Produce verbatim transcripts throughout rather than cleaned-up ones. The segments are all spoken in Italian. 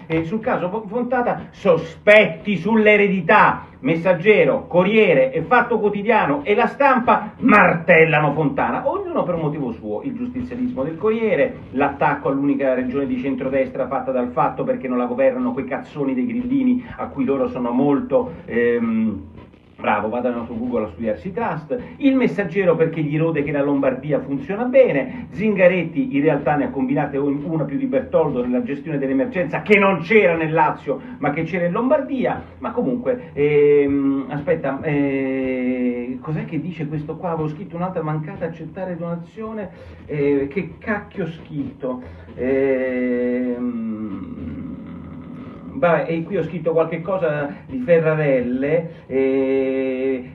eh, sul caso Fontana, sospetti sull'eredità. Messaggero, Corriere e Fatto Quotidiano e La Stampa martellano Fontana, ognuno per un motivo suo, il giustizialismo del Corriere, l'attacco all'unica regione di centrodestra fatta dal Fatto perché non la governano quei cazzoni dei grillini a cui loro sono molto... Ehm, bravo, vadano su Google a studiarsi Trust, il Messaggero perché gli rode che la Lombardia funziona bene, Zingaretti in realtà ne ha combinate una più di Bertoldo nella gestione dell'emergenza che non c'era nel Lazio ma che c'era in Lombardia, ma comunque, ehm, aspetta, eh, cos'è che dice questo qua? Avevo scritto un'altra mancata, accettare donazione, eh, che cacchio ho scritto? Ehm... Vabbè, e qui ho scritto qualche cosa di Ferrarelle e,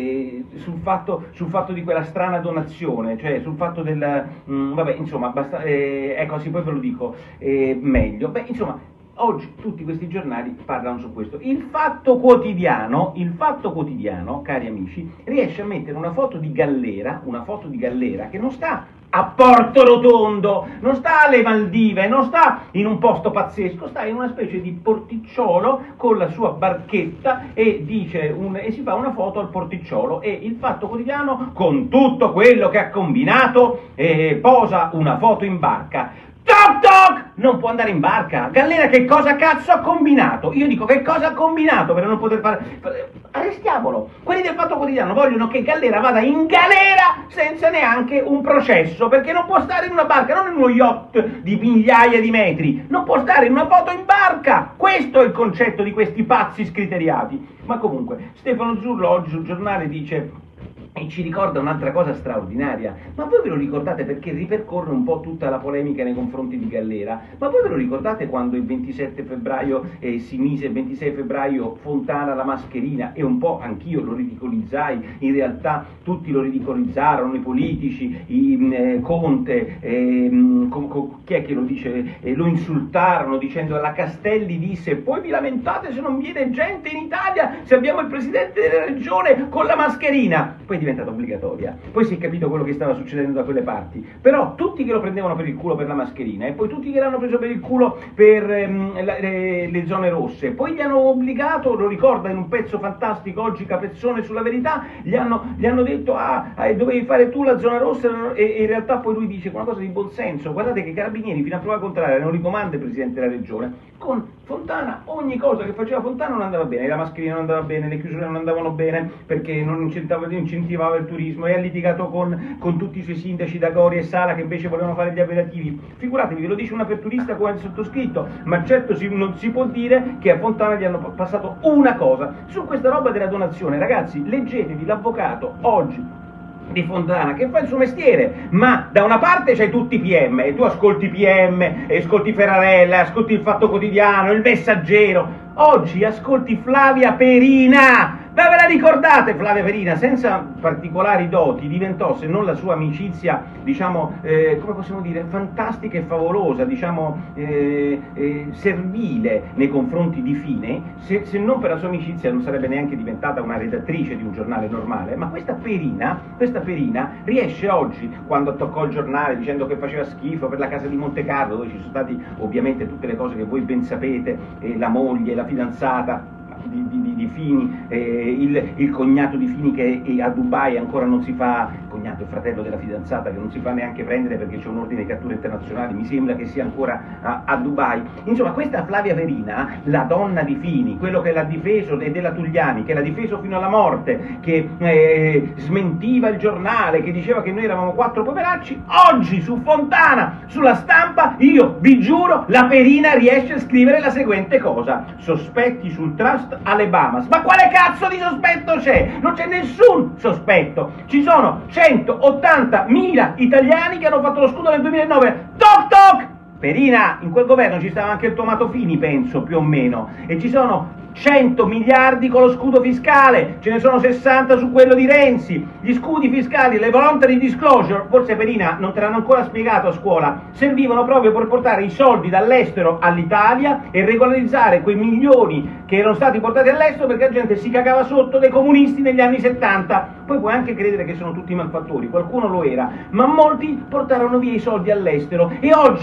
e sul, fatto, sul fatto di quella strana donazione, cioè sul fatto del... Mh, vabbè, insomma, basta, eh, ecco, sì, poi ve lo dico eh, meglio. Beh, insomma, oggi tutti questi giornali parlano su questo. Il Fatto Quotidiano, il Fatto Quotidiano, cari amici, riesce a mettere una foto di Gallera, una foto di Gallera che non sta a Porto Rotondo, non sta alle Maldive, non sta in un posto pazzesco, sta in una specie di porticciolo con la sua barchetta e, dice un, e si fa una foto al porticciolo e il Fatto Quotidiano con tutto quello che ha combinato eh, posa una foto in barca. Toc toc! Non può andare in barca. Gallera che cosa cazzo ha combinato? Io dico che cosa ha combinato per non poter fare... Arrestiamolo. Quelli del Fatto Quotidiano vogliono che Gallera vada in galera senza neanche un processo, perché non può stare in una barca, non in uno yacht di migliaia di metri, non può stare in una foto in barca. Questo è il concetto di questi pazzi scriteriati. Ma comunque, Stefano Zurlo oggi sul giornale dice... E ci ricorda un'altra cosa straordinaria, ma voi ve lo ricordate perché ripercorre un po' tutta la polemica nei confronti di Gallera, ma voi ve lo ricordate quando il ventisette febbraio eh, si mise, il ventisei febbraio Fontana la mascherina e un po' anch'io lo ridicolizzai, in realtà tutti lo ridicolizzarono, i politici, i, eh, Conte, eh, com, com, chi è che lo dice, eh, lo insultarono dicendo la Castelli disse poi vi lamentate se non viene gente in Italia, se abbiamo il Presidente della Regione con la mascherina, poi è diventata obbligatoria, poi si è capito quello che stava succedendo da quelle parti, però tutti che lo prendevano per il culo per la mascherina e poi tutti che l'hanno preso per il culo per ehm, la, le, le zone rosse, poi gli hanno obbligato, lo ricorda in un pezzo fantastico oggi Capezzone sulla Verità, gli hanno, gli hanno detto ah, ah dovevi fare tu la zona rossa e, e in realtà poi lui dice una cosa di buon senso, guardate che i Carabinieri fino a prova contraria non ricomanda il Presidente della Regione, con Fontana ogni cosa che faceva Fontana non andava bene, la mascherina non andava bene, le chiusure non andavano bene perché non incentivava, incentivava il turismo e ha litigato con, con tutti i suoi sindaci da Gori e Sala che invece volevano fare gli aperitivi. Figuratevi, ve lo dice un aperturista come il sottoscritto, ma certo si, non si può dire che a Fontana gli hanno passato una cosa. Su questa roba della donazione, ragazzi, leggetevi l'avvocato oggi di Fontana che fa il suo mestiere, ma da una parte c'hai tutti i P M e tu ascolti P M, ascolti Ferrarella, ascolti il Fatto Quotidiano, il Messaggero, oggi ascolti Flavia Perina. Ma ve la ricordate Flavia Perina? Senza particolari doti diventò, se non la sua amicizia, diciamo, eh, come possiamo dire, fantastica e favolosa, diciamo, eh, eh, servile nei confronti di Fine, se, se non per la sua amicizia non sarebbe neanche diventata una redattrice di un giornale normale, ma questa Perina, questa Perina riesce oggi, quando attaccò il giornale dicendo che faceva schifo per la casa di Monte Carlo, dove ci sono stati ovviamente tutte le cose che voi ben sapete, eh, la moglie, la fidanzata, Di, di, di Fini, eh, il, il cognato di Fini che è a Dubai ancora non si fa, il cognato, il fratello della fidanzata che non si fa neanche prendere perché c'è un ordine di cattura internazionale, mi sembra che sia ancora a, a Dubai. Insomma, questa Flavia Perina, la donna di Fini, quello che l'ha difeso e della Tugliani, che l'ha difeso fino alla morte, che eh, smentiva il giornale, che diceva che noi eravamo quattro poveracci, oggi su Fontana, sulla Stampa, io vi giuro, la Perina riesce a scrivere la seguente cosa: sospetti sul trust alle Bahamas. Ma quale cazzo di sospetto c'è? Non c'è nessun sospetto. Ci sono centottantamila italiani che hanno fatto lo scudo nel duemilanove. Toc toc! Perina, in quel governo ci stava anche il Tomato Fini, penso, più o meno. E ci sono cento miliardi con lo scudo fiscale, ce ne sono sessanta su quello di Renzi, gli scudi fiscali, le voluntary disclosure, forse Perina non te l'hanno ancora spiegato a scuola, servivano proprio per portare i soldi dall'estero all'Italia e regolarizzare quei milioni che erano stati portati all'estero perché la gente si cagava sotto dei comunisti negli anni settanta. Poi puoi anche credere che sono tutti malfattori, qualcuno lo era, ma molti portarono via i soldi all'estero e oggi avere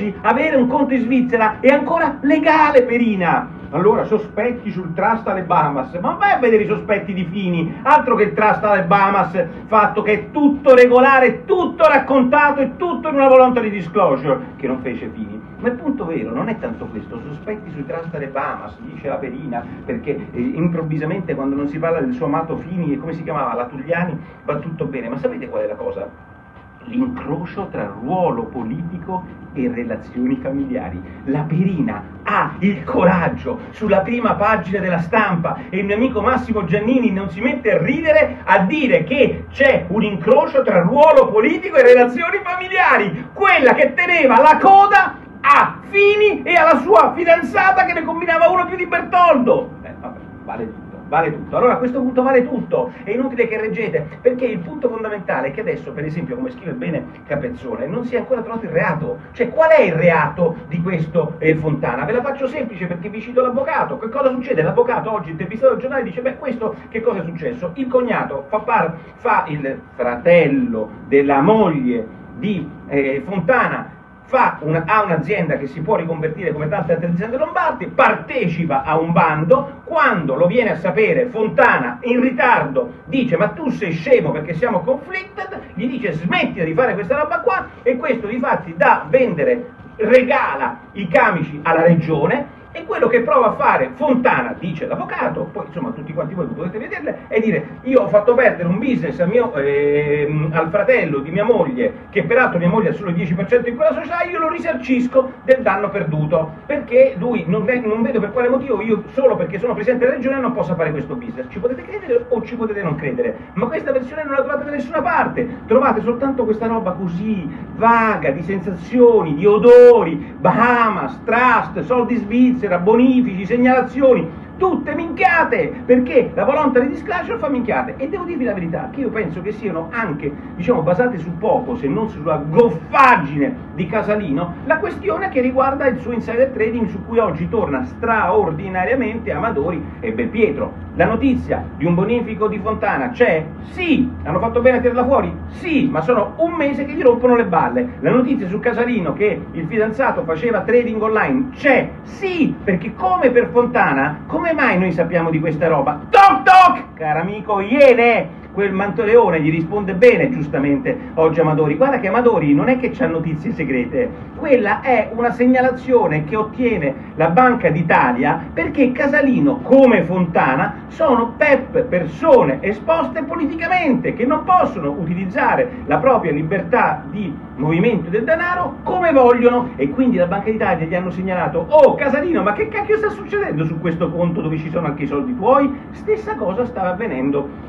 avere un conto in Svizzera è ancora legale, Perina. Allora, sospetti sul trust alle Bahamas, ma vai a vedere i sospetti di Fini, altro che il trust alle Bahamas, fatto che è tutto regolare, tutto raccontato e tutto in una voluntary disclosure, che non fece Fini. Ma il punto vero non è tanto questo, sospetti sui trust alle Bahamas, dice la Perina, perché eh, improvvisamente quando non si parla del suo amato Fini, e come si chiamava, la Tugliani, va tutto bene, ma sapete qual è la cosa? L'incrocio tra ruolo politico e relazioni familiari. La Perina ha il coraggio sulla prima pagina della Stampa, e il mio amico Massimo Giannini non si mette a ridere, a dire che c'è un incrocio tra ruolo politico e relazioni familiari, quella che teneva la coda a Fini e alla sua fidanzata che ne combinava uno più di Bertoldo. Eh, vabbè, vale tutto. Vale tutto. Allora a questo punto vale tutto, è inutile che reggete, perché il punto fondamentale è che adesso, per esempio, come scrive bene Capezzone, non si è ancora trovato il reato. Cioè, qual è il reato di questo eh, Fontana? Ve la faccio semplice perché vi cito l'avvocato. Che cosa succede? L'avvocato oggi, intervistato al giornale, dice: beh, questo che cosa è successo? Il cognato fa, par, fa il fratello della moglie di eh, Fontana, Fa una, ha un'azienda che si può riconvertire come tante altre aziende lombardi, partecipa a un bando, quando lo viene a sapere Fontana in ritardo dice: ma tu sei scemo perché siamo conflicted, gli dice smettila di fare questa roba qua, e questo difatti da vendere, regala i camici alla regione. E quello che prova a fare Fontana, dice l'avvocato, poi insomma tutti quanti voi potete vederle, è dire: io ho fatto perdere un business al, mio, eh, al fratello di mia moglie, che peraltro mia moglie ha solo il dieci per cento in quella società, io lo risarcisco del danno perduto, perché lui, non, non vedo per quale motivo io, solo perché sono presidente della regione, non possa fare questo business. Ci potete credere o ci potete non credere, ma questa versione non la trovate da nessuna parte, trovate soltanto questa roba così vaga, di sensazioni, di odori, Bahamas, trust, soldi svizzeri, bonifici, segnalazioni, tutte minchiate, perché la voluntary disclosure fa minchiate. E devo dirvi la verità, che io penso che siano anche, diciamo, basate su poco, se non sulla goffaggine di Casalino, la questione che riguarda il suo insider trading, su cui oggi torna straordinariamente Amadori e Belpietro. La notizia di un bonifico di Fontana c'è? Sì. Hanno fatto bene a tirarla fuori? Sì, ma sono un mese che gli rompono le balle. La notizia su Casalino che il fidanzato faceva trading online c'è? Sì, perché come per Fontana, come mai noi sappiamo di questa roba? Toc toc, caro amico Iene! Quel Mantoleone gli risponde bene, giustamente, oggi Amadori. Guarda che Amadori non è che c'ha notizie segrete, quella è una segnalazione che ottiene la Banca d'Italia, perché Casalino, come Fontana, sono P E P, persone esposte politicamente, che non possono utilizzare la propria libertà di movimento del denaro come vogliono, e quindi la Banca d'Italia gli hanno segnalato: oh Casalino, ma che cacchio sta succedendo su questo conto dove ci sono anche i soldi tuoi? Stessa cosa stava avvenendo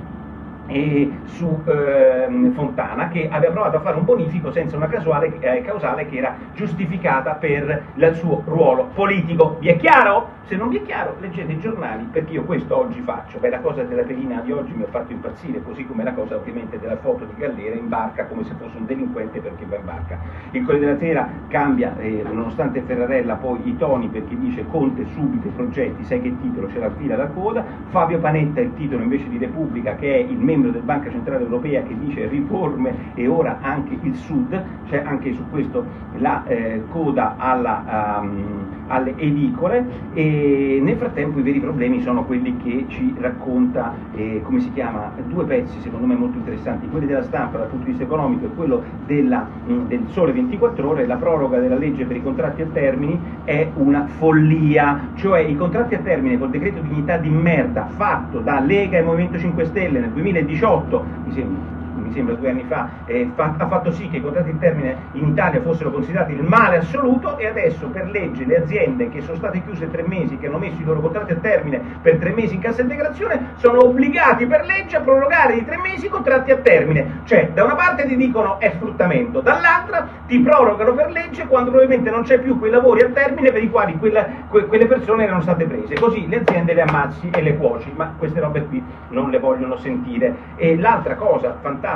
e su eh, Fontana, che aveva provato a fare un bonifico senza una casuale, eh, causale che era giustificata per il suo ruolo politico. Vi è chiaro? Se non vi è chiaro, leggete i giornali, perché io questo oggi faccio. Beh, la cosa della Perina di oggi mi ha fatto impazzire, così come la cosa ovviamente della foto di Gallera in barca, come se fosse un delinquente perché va in barca. Il Corriere della Sera cambia, eh, nonostante Ferrarella, poi i toni, perché dice: Conte subito i progetti, sai che titolo, c'è la fila da coda. Fabio Panetta il titolo invece di Repubblica, che è il membro del Banca Centrale Europea, che dice riforme e ora anche il Sud. C'è anche su questo la eh, coda alla, um, alle edicole, e nel frattempo i veri problemi sono quelli che ci racconta, eh, come si chiama, due pezzi secondo me molto interessanti, quelli della Stampa dal punto di vista economico e quello della, mh, del Sole ventiquattro Ore. La proroga della legge per i contratti a termini è una follia, cioè i contratti a termine col decreto dignità di merda fatto da Lega e Movimento cinque Stelle nel duemiladiciotto, mi sembra, mi sembra due anni fa, eh, fa, ha fatto sì che i contratti in termine in Italia fossero considerati il male assoluto, e adesso per legge le aziende che sono state chiuse tre mesi, che hanno messo i loro contratti a termine per tre mesi in cassa integrazione, sono obbligati per legge a prorogare di tre mesi i contratti a termine. Cioè, da una parte ti dicono è sfruttamento, dall'altra ti prorogano per legge quando probabilmente non c'è più quei lavori a termine per i quali quella, que, quelle persone erano state prese. Così le aziende le ammazzi e le cuoci, ma queste robe qui non le vogliono sentire. E l'altra cosa fantastica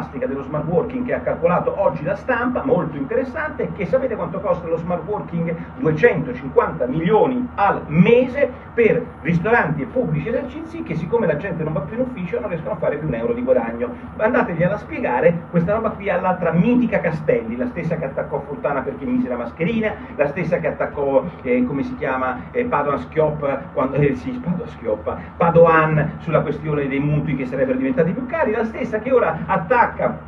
fantastica dello smart working che ha calcolato oggi la Stampa, molto interessante, che sapete quanto costa lo smart working? duecentocinquanta milioni al mese per ristoranti e pubblici esercizi che, siccome la gente non va più in ufficio, non riescono a fare più un euro di guadagno. Andategliela a spiegare questa roba qui all'altra mitica Castelli, la stessa che attaccò Fontana perché mise la mascherina, la stessa che attaccò, eh, come si chiama, eh, Padoan Schioppa, quando, eh, sì, Padoan Schioppa, Padoan sulla questione dei mutui che sarebbero diventati più cari, la stessa che ora attacca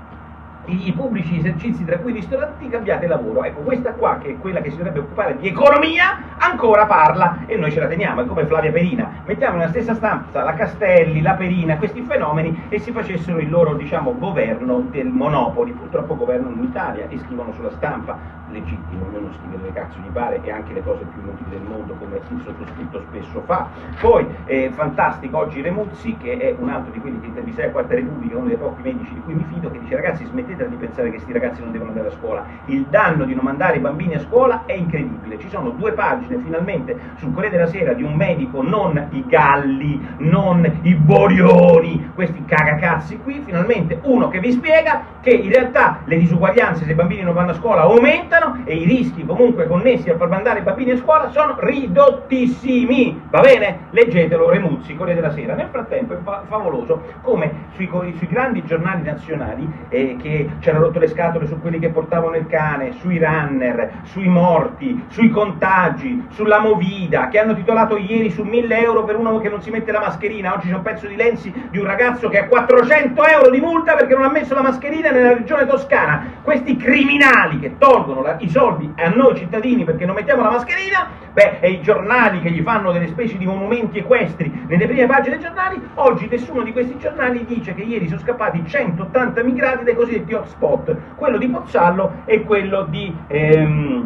i pubblici esercizi, tra cui i ristoranti. Cambiate lavoro. Ecco, questa qua, che è quella che si dovrebbe occupare di economia, ancora parla e noi ce la teniamo. È come Flavia Perina: mettiamo nella stessa stanza la Castelli, la Perina, questi fenomeni, e si facessero il loro, diciamo, governo del Monopoli. Purtroppo governano in Italia e scrivono sulla Stampa, legittimo, ognuno scrive dove cazzo gli pare, e anche le cose più inutili del mondo, come il sottoscritto spesso fa. Poi eh, fantastico oggi Remuzzi, che è un altro di quelli che intervistai a Quarta Repubblica, uno dei pochi medici di cui mi fido, che dice: ragazzi, smettetela di pensare che questi ragazzi non devono andare a scuola, il danno di non mandare i bambini a scuola è incredibile. Ci sono due pagine finalmente sul Corriere della Sera di un medico, non i Galli, non i Borioni, questi cagacazzi qui, finalmente uno che vi spiega che in realtà le disuguaglianze, se i bambini non vanno a scuola, aumentano, e i rischi comunque connessi a far mandare i bambini a scuola sono ridottissimi. Va bene? Leggetelo, Remuzzi, Corriere della Sera. Nel frattempo è fa favoloso come sui, sui grandi giornali nazionali, eh, che ci hanno rotto le scatole su quelli che portavano il cane, sui runner, sui morti, sui contagi, sulla Movida, che hanno titolato ieri su mille euro per uno che non si mette la mascherina. Oggi c'è un pezzo di Lenzi di un ragazzo che ha quattrocento euro di multa perché non ha messo la mascherina nella regione Toscana. Questi criminali che tolgono la, i soldi a noi cittadini perché non mettiamo la mascherina, beh, e i giornali che gli fanno delle specie di monumenti equestri nelle prime pagine dei giornali. Oggi nessuno di questi giornali dice che ieri sono scappati centottanta immigrati dai cosiddetti hotspot, quello di Pozzallo e quello di ehm,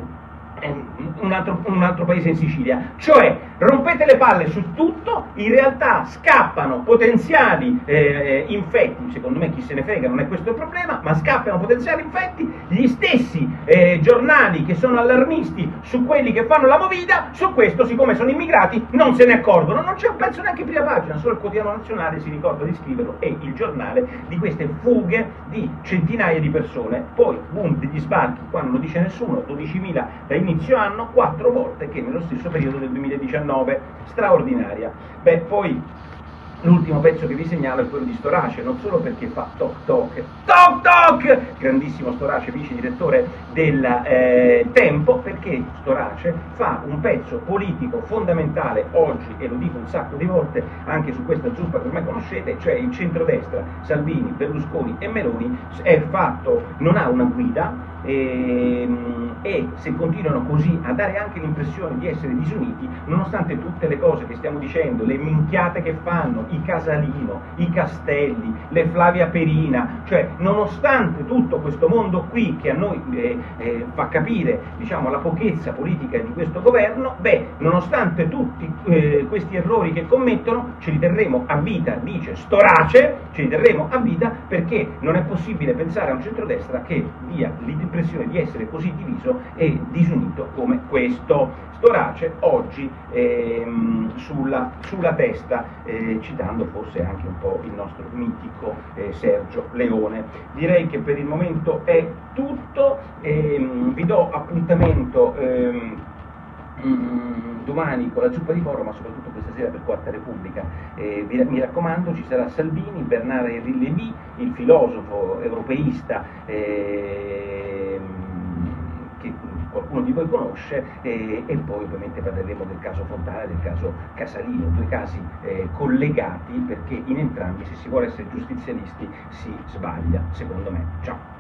un, altro, un altro paese in Sicilia. Cioè, rompete le palle su tutto, in realtà scappano potenziali eh, infetti, secondo me chi se ne frega, non è questo il problema, ma scappano potenziali infetti, gli stessi eh, giornali che sono allarmisti su quelli che fanno la Movida, su questo, siccome sono immigrati, non se ne accorgono, non c'è un pezzo neanche in prima pagina, solo il Quotidiano Nazionale si ricorda di scriverlo, e il giornale, di queste fughe di centinaia di persone. Poi, boom, degli sbarchi, qua non lo dice nessuno, dodicimila da inizio anno, quattro volte che nello stesso periodo del duemiladiciannove, straordinaria. Beh, poi l'ultimo pezzo che vi segnalo è quello di Storace, non solo perché fa toc toc, toc toc, grandissimo Storace, vice direttore del eh, Tempo, perché Storace fa un pezzo politico fondamentale oggi, e lo dico un sacco di volte anche su questa zuppa che ormai conoscete, cioè il centrodestra, Salvini, Berlusconi e Meloni, è fatto, non ha una guida, e, e se continuano così a dare anche l'impressione di essere disuniti, nonostante tutte le cose che stiamo dicendo, le minchiate che fanno, i Casalino, i Castelli, le Flavia Perina, cioè nonostante tutto questo mondo qui che a noi eh, eh, fa capire, diciamo, la pochezza politica di questo governo, beh, nonostante tutti eh, questi errori che commettono, ci riterremo a vita, dice Storace, ci riterremo a vita perché non è possibile pensare a un centrodestra che dia l'impressione di essere così diviso e disunito come questo. Storace oggi ehm, sulla, sulla testa, eh, citando forse anche un po' il nostro mitico eh, Sergio Leone. Direi che per il momento è tutto, ehm, vi do appuntamento ehm, domani con la zuppa di Foro, ma soprattutto questa sera per Quarta Repubblica. Eh, vi, mi raccomando, ci sarà Salvini, Bernard Lévy, il filosofo europeista eh, che qualcuno di voi conosce, eh, e poi ovviamente parleremo del caso Fontana e del caso Casalino, due casi eh, collegati, perché in entrambi, se si vuole essere giustizialisti, si sbaglia, secondo me. Ciao!